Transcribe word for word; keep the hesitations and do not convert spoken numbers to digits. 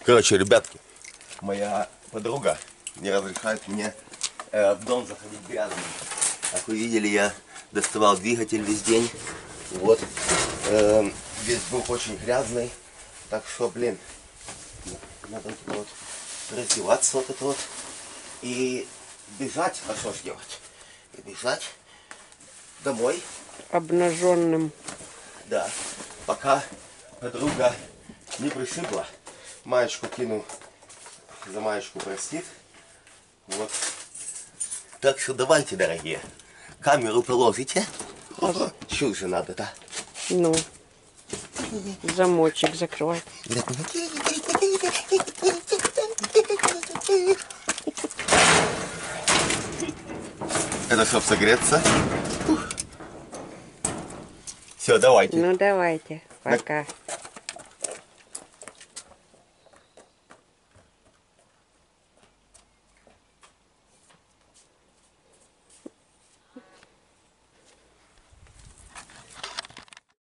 Короче, ребятки, моя подруга не разрешает мне э, в дом заходить грязным. Как вы видели, я доставал двигатель весь день. Вот. Э, весь был очень грязный. Так что, блин, надо вот, вот раздеваться вот это вот. И бежать, а что ж делать? И бежать домой. Обнаженным. Да. Пока подруга не пришибла. Маечку кину, за маечку простит. Вот. Так что давайте, дорогие, камеру положите. А... Чуть же надо, да? Ну, замочек закрывай. Это чтоб согреться. Все, давайте. Ну давайте, пока.